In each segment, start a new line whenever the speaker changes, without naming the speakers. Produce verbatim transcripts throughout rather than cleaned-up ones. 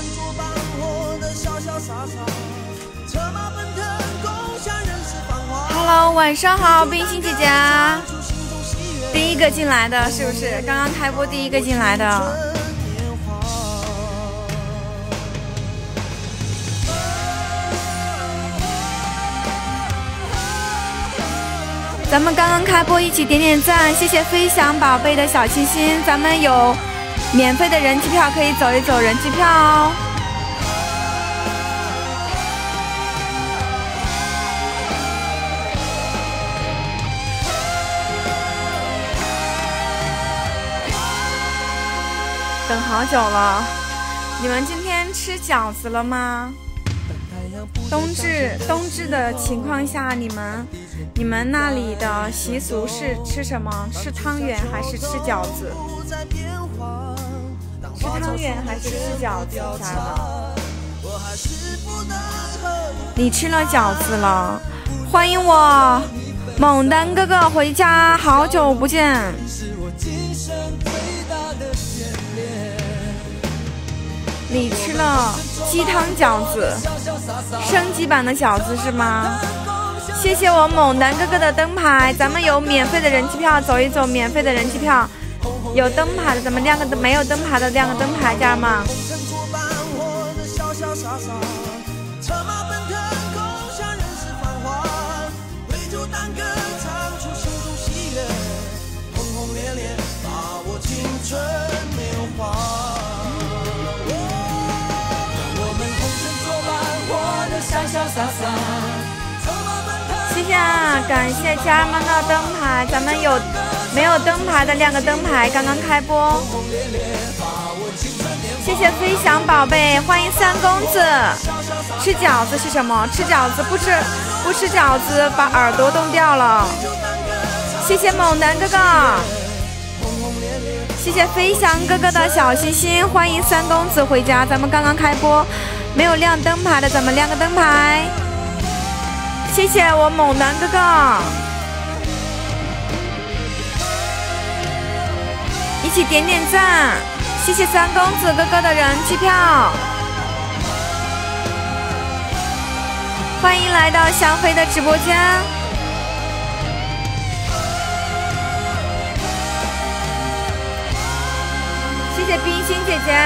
Hello， 晚上好，冰心姐姐，第一个进来的是不是？刚刚开播第一个进来的。咱们刚刚开播，一起点点赞，谢谢飞翔宝贝的小心心。咱们有免费的人机票，可以走一走人机票哦。等好久了，你们今天吃饺子了吗？冬至冬至的情况下，你们你们那里的习俗是吃什么？吃汤圆还是吃饺子？吃汤圆还是吃饺子啥的？你吃了饺子了，欢迎我猛丹哥哥回家，好久不见。你吃了鸡汤饺子，升级版的饺子是吗？谢谢我猛男哥哥的灯牌，咱们有免费的人机票，走一走，免费的人机票，有灯牌的咱们亮个灯，没有灯牌的亮个灯牌，家人们。谢谢啊，感谢家人们的灯牌，咱们有没有灯牌的亮个灯牌，刚刚开播。谢谢飞翔宝贝，欢迎三公子。吃饺子是什么？吃饺子不吃不吃饺子把耳朵冻掉了。谢谢猛男哥哥，谢谢飞翔哥哥的小心心，欢迎三公子回家，咱们刚刚开播。没有亮灯牌的，咱们亮个灯牌。谢谢我猛男哥哥，一起点点赞。谢谢三公子哥哥的人机票，欢迎来到香妃的直播间。谢谢冰心姐姐。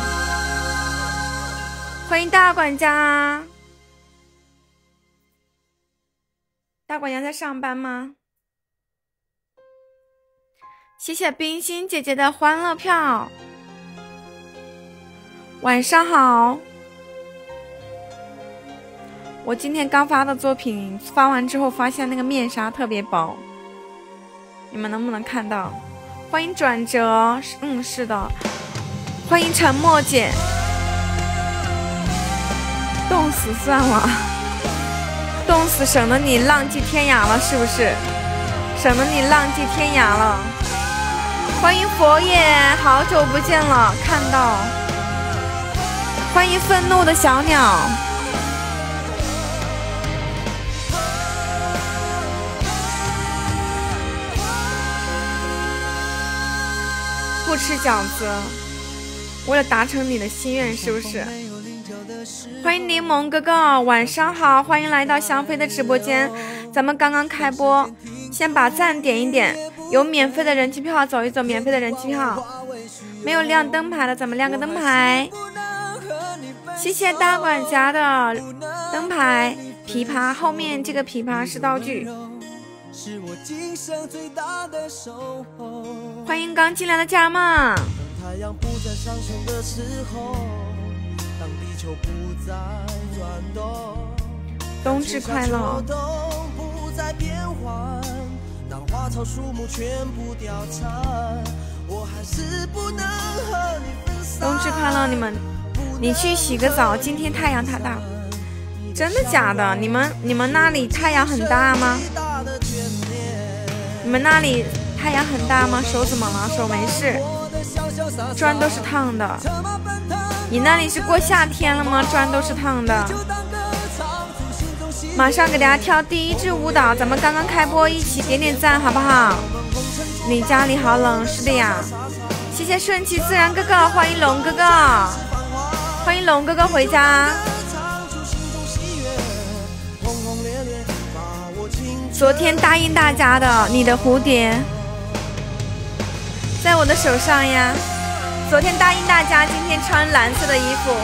欢迎大管家，大管家在上班吗？谢谢冰心姐姐的欢乐票。晚上好，我今天刚发的作品发完之后，发现那个面纱特别薄，你们能不能看到？欢迎转折，嗯，是的，欢迎沉默姐。冻死算了，冻死省得你浪迹天涯了，是不是？省得你浪迹天涯了。欢迎佛爷，好久不见了，看到。欢迎愤怒的小鸟。不吃饺子，为了达成你的心愿，是不是？欢迎柠檬哥哥，晚上好，欢迎来到香妃的直播间。咱们刚刚开播，先把赞点一点，有免费的人机票走一走，免费的人机票。没有亮灯牌的，咱们亮个灯牌。谢谢大管家的灯牌。琵琶后面这个琵琶是道具。欢迎刚进来的家人们。太阳不再上升的时候，当地球不再转动，冬至快乐。当花草树木全部凋残，我还是不能和你分散。冬至快乐，你们，你去洗个澡，今天太阳太大。真的假的？你们你们那里太阳很大吗？你们那里太阳很大吗？手怎么了？手没事，砖都是烫的。你那里是过夏天了吗？砖都是烫的。马上给大家跳第一支舞蹈，咱们刚刚开播，一起点点赞好不好？你家里好冷，是的呀。谢谢顺其自然哥哥，欢迎龙哥哥。 欢迎龙哥哥回家。昨天答应大家的，你的蝴蝶在我的手上呀。昨天答应大家今天穿蓝色的衣服。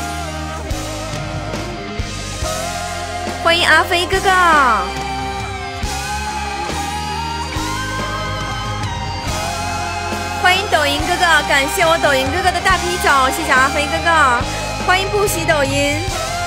欢迎阿飞哥哥。欢迎抖音哥哥，感谢我抖音哥哥的大啤酒，谢谢阿飞哥哥。欢迎不喜抖音。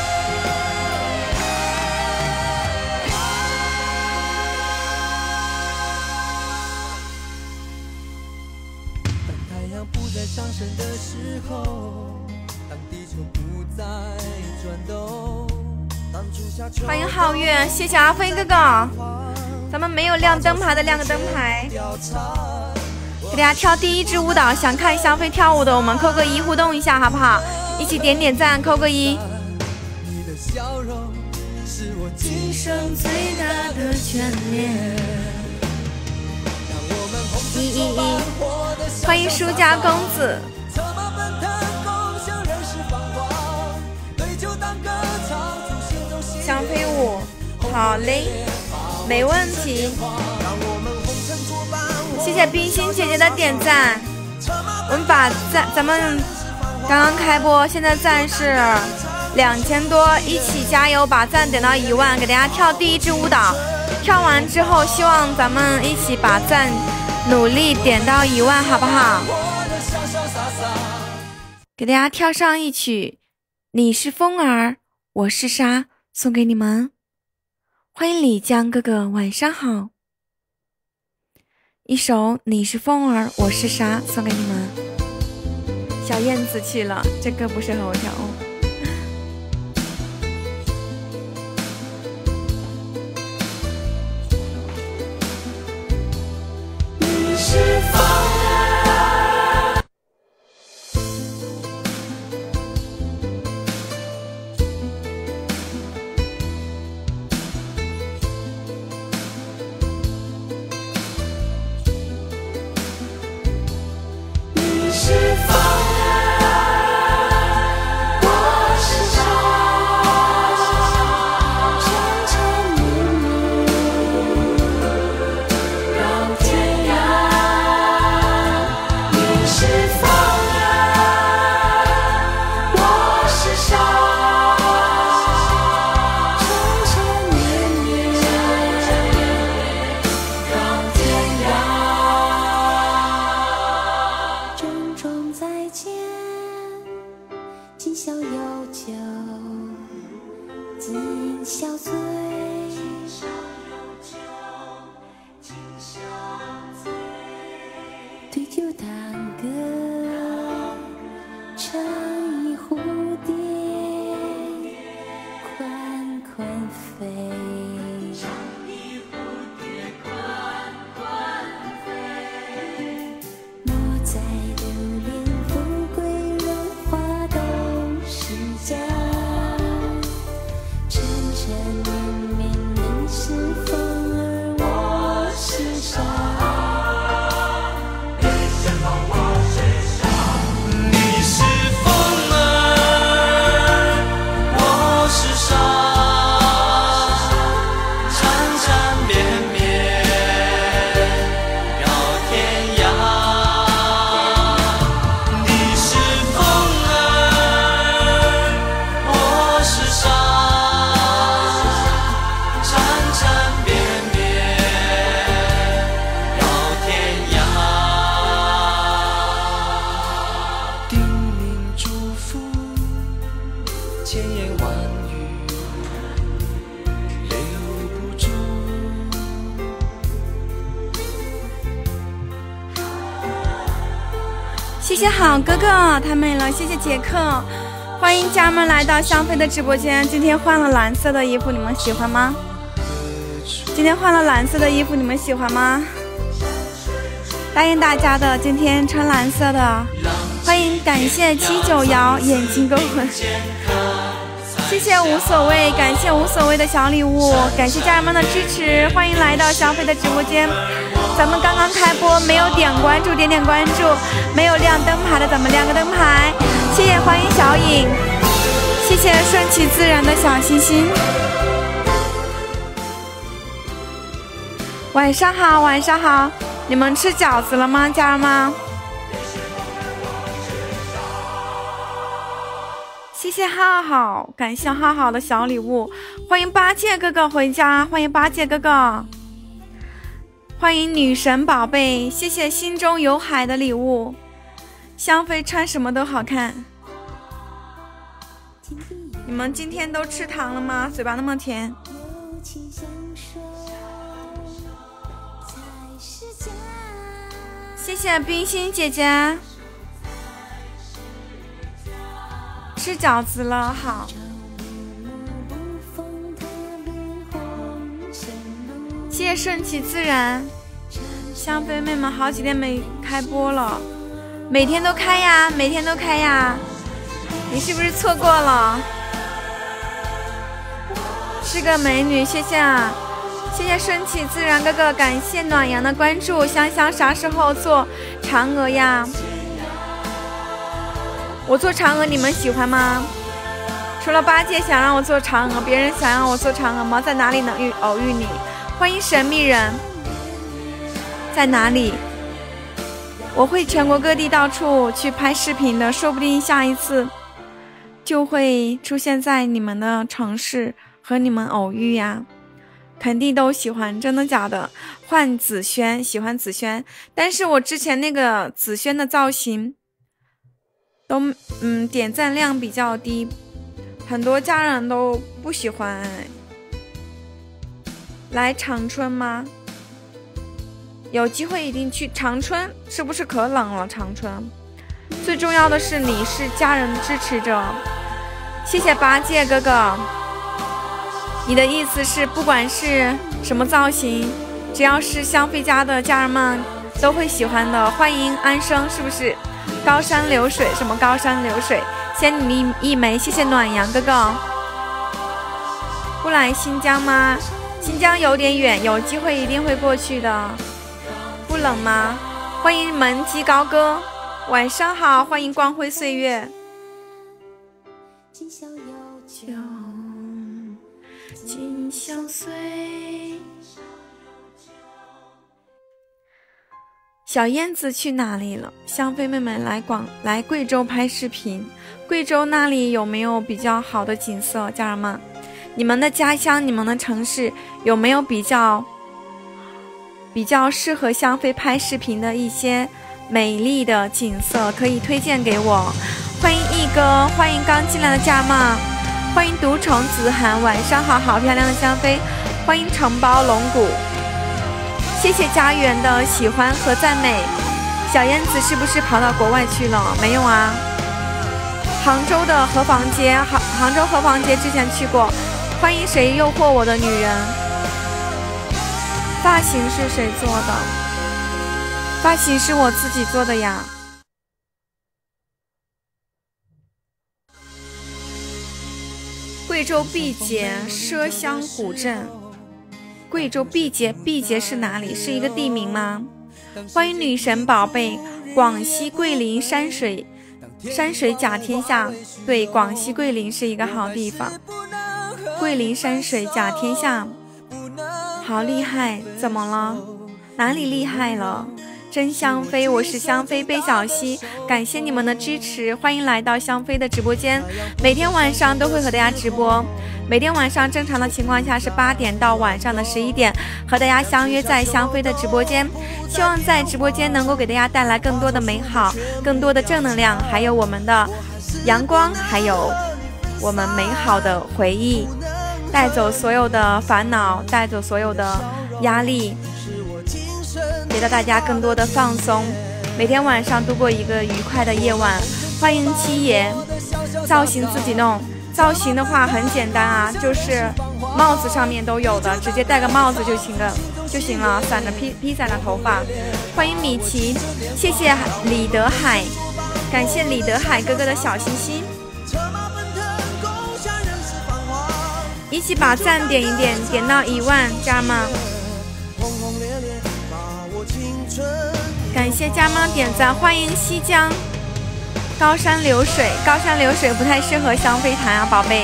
当太阳不再上升的时候，当地球不再转动，当初夏秋。
欢迎皓月，谢谢阿飞哥哥。咱们没有亮灯牌的亮个灯牌。给大家跳第一支舞蹈，想看香妃跳舞的，我们扣个一互动一下好不好？一起点点赞，扣个一。
你的笑容是我
今生最大的眷恋。一一一，欢迎舒家公子。香妃舞，好嘞，没问题。谢谢冰心姐姐的点赞。我们把赞，咱们刚刚开播，现在赞是两千多，一起加油，把赞点到一万，给大家跳第一支舞蹈。跳完之后，希望咱们一起把赞努力点到一万，好不好？给大家跳上一曲《你是风儿，我是沙》，送给你们。欢迎李江哥哥，晚上好。一首《你是风儿，我是沙》送给你们。小燕子去了，这歌不适合我跳哦。
你是风儿。你是风儿，我是沙，缠缠绵绵绕天涯。你是风儿，我是沙，缠缠绵绵绕天涯。郑重再见，今宵有酒今宵醉。对酒当歌，唱一蝴蝶，款款飞。莫再留恋富贵荣华都是假，缠缠绵绵你是风儿，我是沙。你是风儿，我是沙，缠缠绵绵绕天涯。你是风儿，我是沙，缠缠绵绵绕天涯。叮咛嘱咐，千言万语留不住。
谢谢好哥哥，太美了，谢谢杰克。欢迎家人们来到香妃的直播间。今天换了蓝色的衣服，你们喜欢吗？今天换了蓝色的衣服，你们喜欢吗？答应大家的，今天穿蓝色的。欢迎，感谢七九瑶眼睛勾魂，谢谢无所谓，感谢无所谓的小礼物，感谢家人们的支持，欢迎来到香妃的直播间。咱们刚刚开播，没有点关注点点关注，没有亮灯牌的咱们亮个灯牌，谢谢，欢迎小颖。 谢谢顺其自然的小星星。晚上好，晚上好，你们吃饺子了吗，家人们？谢谢浩浩，感谢浩浩的小礼物，欢迎八戒哥哥回家，欢迎八戒哥哥，欢迎女神宝贝，谢谢心中有海的礼物。香妃穿什么都好看。你们今天都吃糖了吗？嘴巴那么甜。谢谢冰心姐姐。吃饺子了，好。谢谢顺其自然。香妃妹们好几天没开播了，每天都开呀，每天都开呀，你是不是错过了？是个美女，谢谢啊，谢谢顺其自然哥哥，感谢暖阳的关注。香香啥时候做嫦娥呀？我做嫦娥你们喜欢吗？除了八戒想让我做嫦娥，别人想让我做嫦娥吗？在哪里能遇偶遇你？欢迎神秘人，在哪里？我会全国各地到处去拍视频的，说不定下一次就会出现在你们的城市和你们偶遇呀，肯定都喜欢，真的假的？换紫萱，喜欢紫萱，但是我之前那个紫萱的造型都嗯点赞量比较低，很多家人都不喜欢。来长春吗？有机会一定去。长春是不是可冷了？长春最重要的是你是家人支持着。谢谢八戒哥哥，你的意思是不管是什么造型，只要是香妃家的家人们都会喜欢的。欢迎安生，是不是高山流水？什么高山流水？仙女一枚，谢谢暖阳哥哥。不来新疆吗？新疆有点远，有机会一定会过去的。不冷吗？欢迎门姬高歌，晚上好，欢迎光辉岁月。今宵有酒今宵碎。小燕子去哪里了？香妃妹妹来广来贵州拍视频，贵州那里有没有比较好的景色？家人们，你们的家乡，你们的城市有没有比较比较适合香妃拍视频的一些美丽的景色，可以推荐给我？欢迎一哥，欢迎刚进来的家人们，欢迎独宠子涵，晚上好，好漂亮的香妃，欢迎承包龙骨，谢谢家园的喜欢和赞美。小燕子是不是跑到国外去了？没有啊，杭州的河坊街，杭杭州河坊街之前去过。欢迎谁诱惑我的女人？发型是谁做的？发型是我自己做的呀。贵州毕节奢香古镇，贵州毕节，毕节是哪里？是一个地名吗？欢迎女神宝贝，广西桂林山水，山水甲天下。对，广西桂林是一个好地方。桂林山水甲天下，好厉害！怎么了？哪里厉害了？真香妃，我是香妃贝小溪，感谢你们的支持，欢迎来到香妃的直播间，每天晚上都会和大家直播，每天晚上正常的情况下是八点到晚上的十一点，和大家相约在香妃的直播间，希望在直播间能够给大家带来更多的美好，更多的正能量，还有我们的阳光，还有我们美好的回忆，带走所有的烦恼，带走所有的压力，给到大家更多的放松，每天晚上度过一个愉快的夜晚。欢迎七爷，造型自己弄，造型的话很简单啊，就是帽子上面都有的，直接戴个帽子就行了就行了，散着披披散的头发。欢迎米奇，谢谢李德海，感谢李德海哥哥的小心心，一起把赞点一点，点到一万，家人们，感谢家人们点赞，欢迎西江， 高山流水，高山流水不太适合香妃弹啊，宝贝。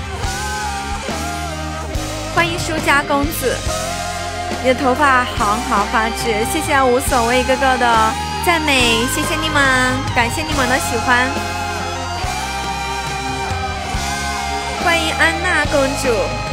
欢迎舒家公子，你的头发好好发质，谢谢无所谓哥哥的赞美，谢谢你们，感谢你们的喜欢。欢迎安娜公主。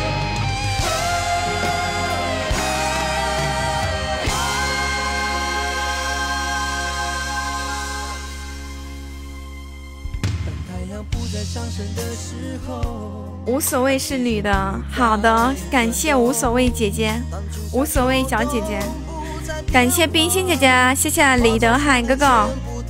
无所谓是女的，好的，感谢无所谓姐姐，无所谓小姐姐，感谢冰心姐姐，谢谢李德海哥哥。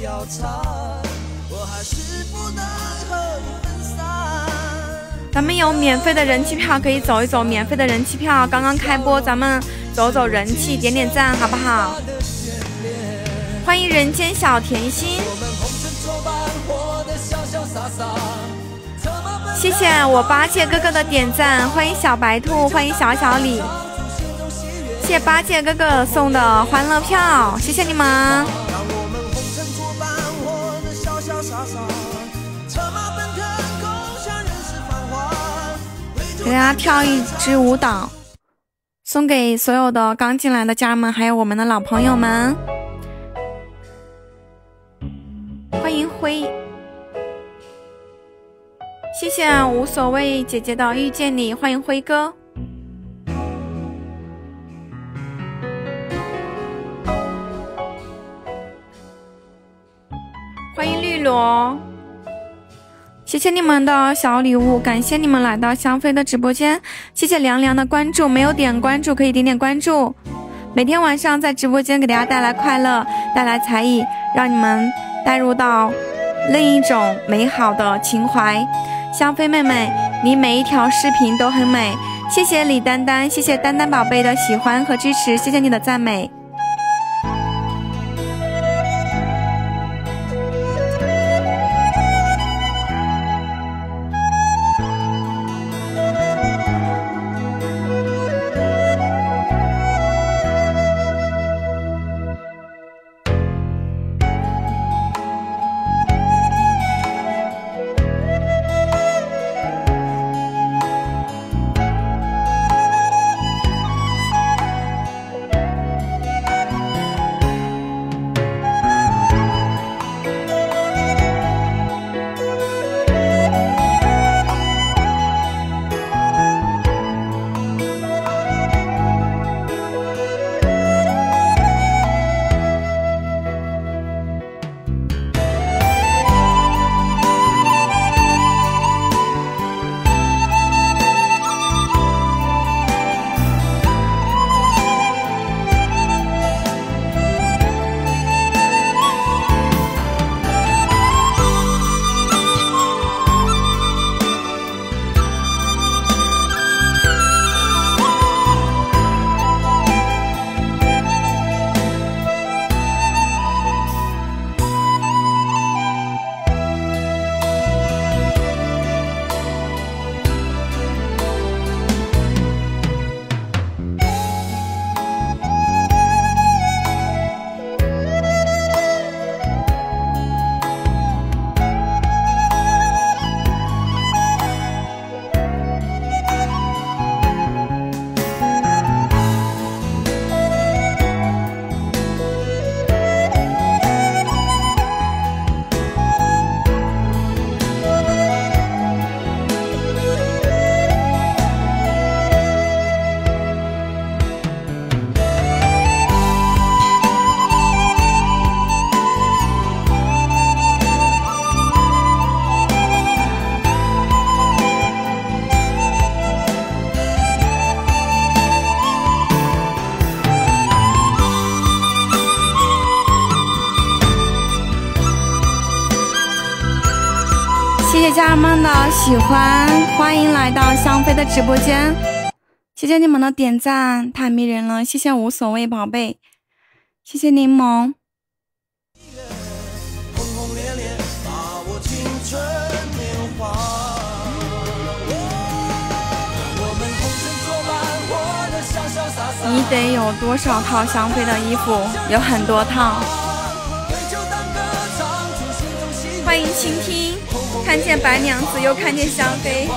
咱们有免费的人气票可以走一走，免费的人气票刚刚开播，咱们走走人气，点点赞好不好？欢迎人间小甜心。谢谢我八戒哥哥的点赞，欢迎小白兔，欢迎小小李，谢谢八戒哥哥送的欢乐票，谢谢你们。给大家跳一支舞蹈，送给所有的刚进来的家人们，还有我们的老朋友们。欢迎辉。谢谢无所谓姐姐的遇见你，欢迎辉哥。欢迎绿萝，谢谢你们的小礼物，感谢你们来到香妃的直播间，谢谢凉凉的关注，没有点关注可以点点关注。每天晚上在直播间给大家带来快乐，带来才艺，让你们带入到另一种美好的情怀。香妃妹妹，你每一条视频都很美，谢谢李丹丹，谢谢丹丹宝贝的喜欢和支持，谢谢你的赞美。谢谢家人们的喜欢，欢迎来到香妃的直播间，谢谢你们的点赞，太迷人了，谢谢无所谓宝贝，谢谢柠檬。你得有多少套香妃的衣服？有很多套。欢迎倾听，看见白娘子，又看见香妃。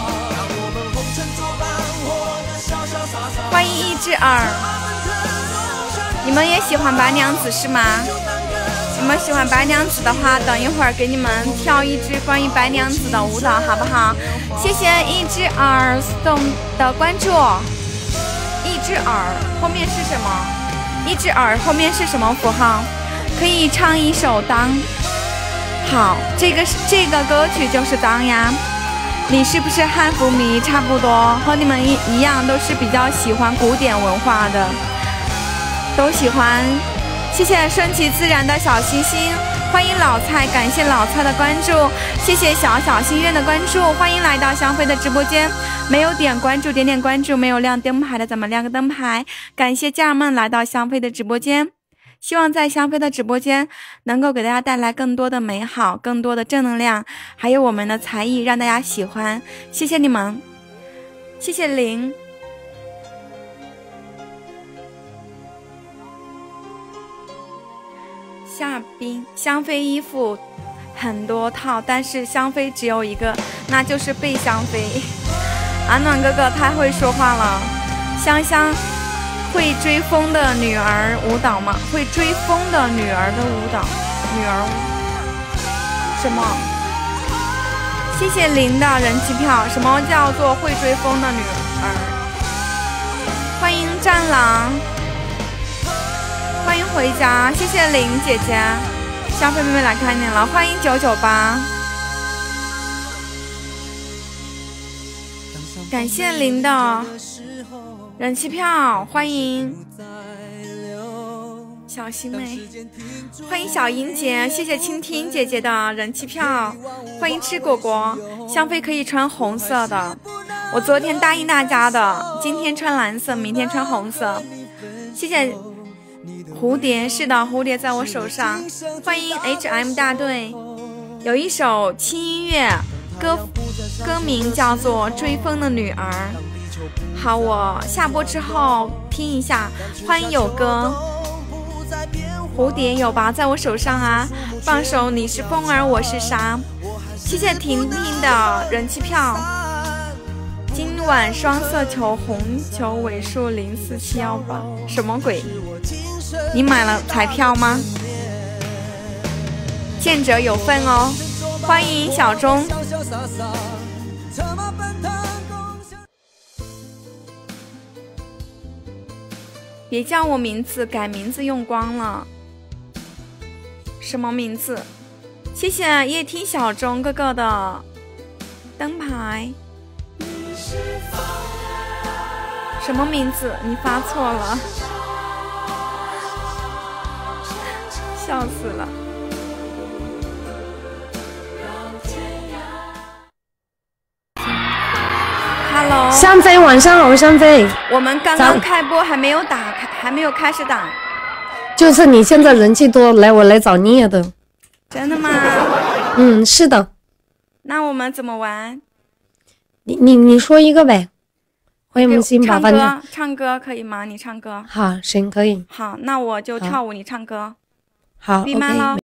欢迎一只耳，你们也喜欢白娘子是吗？你们喜欢白娘子的话，等一会儿给你们跳一支关于白娘子的舞蹈，好不好？谢谢一只耳送的关注。一只耳后面是什么？一只耳后面是什么符号？可以唱一首当。好，这个是这个歌曲就是当呀。你是不是汉服迷？差不多，和你们一一样，都是比较喜欢古典文化的，都喜欢。谢谢顺其自然的小星星，欢迎老蔡，感谢老蔡的关注，谢谢小小心愿的关注，欢迎来到香妃的直播间。没有点关注，点点关注；没有亮灯牌的，咱们亮个灯牌。感谢家人们来到香妃的直播间。希望在香妃的直播间能够给大家带来更多的美好，更多的正能量，还有我们的才艺让大家喜欢，谢谢你们，谢谢林。夏冰，香妃衣服很多套，但是香妃只有一个，那就是贝香妃。阿暖哥哥太会说话了。香香会追风的女儿舞蹈吗？会追风的女儿的舞蹈，女儿什么？谢谢林的人气票。什么叫做会追风的女儿？欢迎战狼，欢迎回家。谢谢林姐姐，香妃妹妹来看你了。欢迎九九八，感谢林的人气票，欢迎小星妹，欢迎小英姐，谢谢倾听姐姐的人气票，欢迎吃果果。香妃可以穿红色的，我昨天答应大家的，今天穿蓝色，明天穿红色。谢谢蝴蝶，是的，蝴蝶在我手上。欢迎 H M 大队。有一首轻音乐，歌歌名叫做《追风的女儿》。好，我下播之后听一下。欢迎有歌，蝴蝶有吧，在我手上啊。放首你是风儿我是沙。谢谢婷婷的人气票。今晚双色球红球尾数零四七幺八，什么鬼？你买了彩票吗？见者有份哦。欢迎小钟。别叫我名字，改名字用光了。什么名字？谢谢夜听小钟哥哥的灯牌。什么名字？你发错了，笑死了。Hello，
香妃晚上好，香妃。
我们刚刚开播，还没有打开，还没有开始打。
就是你现在人气多，来我来找你的。
真的吗？
嗯，是的。
那我们怎么玩？
你你你说一个呗。欢迎新把饭
唱歌，唱歌可以吗？你唱歌。
好，行，可以。
好，那我就跳舞，你唱歌。
好
，闭麦了。